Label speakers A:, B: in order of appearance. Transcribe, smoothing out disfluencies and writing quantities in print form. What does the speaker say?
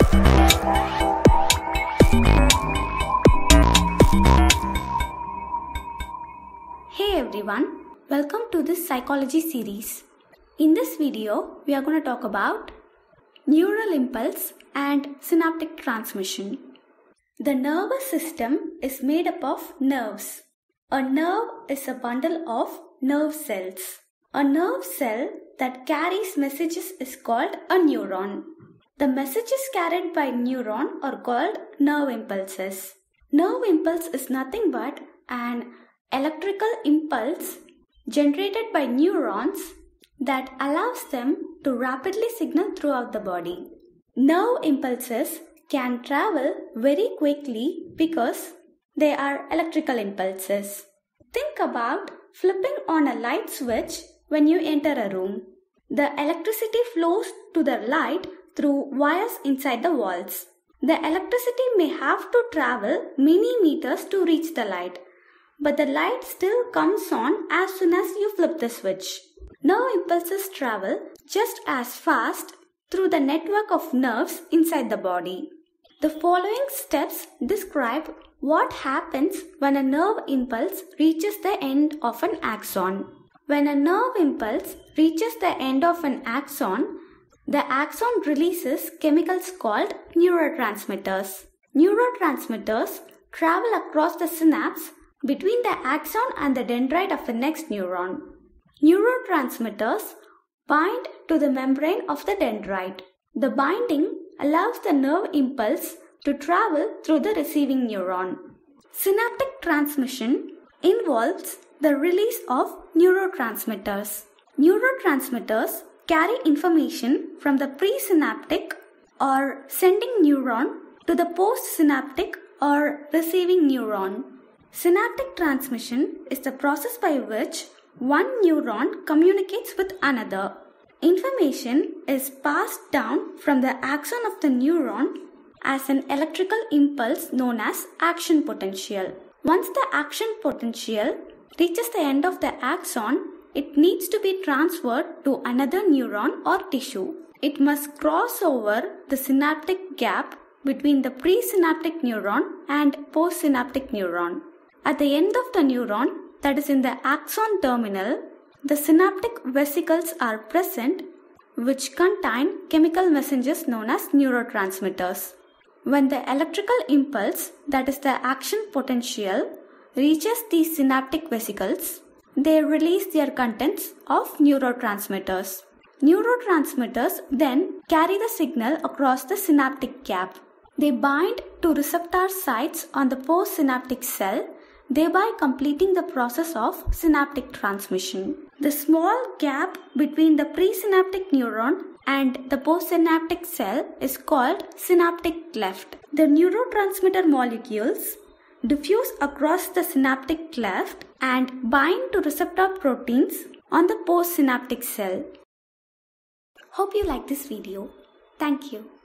A: Hey everyone, welcome to this psychology series. In this video, we are going to talk about neural impulse and synaptic transmission. The nervous system is made up of nerves. A nerve is a bundle of nerve cells. A nerve cell that carries messages is called a neuron. The messages carried by neuron are called nerve impulses. Nerve impulse is nothing but an electrical impulse generated by neurons that allows them to rapidly signal throughout the body. Nerve impulses can travel very quickly because they are electrical impulses. Think about flipping on a light switch when you enter a room. The electricity flows to the light through wires inside the walls. The electricity may have to travel many meters to reach the light, but the light still comes on as soon as you flip the switch. Nerve impulses travel just as fast through the network of nerves inside the body. The following steps describe what happens when a nerve impulse reaches the end of an axon. When a nerve impulse reaches the end of an axon, the axon releases chemicals called neurotransmitters. Neurotransmitters travel across the synapse between the axon and the dendrite of the next neuron. Neurotransmitters bind to the membrane of the dendrite. The binding allows the nerve impulse to travel through the receiving neuron. Synaptic transmission involves the release of neurotransmitters. Neurotransmitters carry information from the presynaptic or sending neuron to the postsynaptic or receiving neuron. Synaptic transmission is the process by which one neuron communicates with another. Information is passed down from the axon of the neuron as an electrical impulse known as action potential. Once the action potential reaches the end of the axon, it needs to be transferred to another neuron or tissue. It must cross over the synaptic gap between the presynaptic neuron and postsynaptic neuron. At the end of the neuron, that is in the axon terminal, the synaptic vesicles are present which contain chemical messengers known as neurotransmitters. When the electrical impulse, that is the action potential, reaches these synaptic vesicles, they release their contents of neurotransmitters. Neurotransmitters then carry the signal across the synaptic gap. They bind to receptor sites on the postsynaptic cell, thereby completing the process of synaptic transmission. The small gap between the presynaptic neuron and the postsynaptic cell is called synaptic cleft. The neurotransmitter molecules diffuse across the synaptic cleft and bind to receptor proteins on the postsynaptic cell. Hope you like this video. Thank you.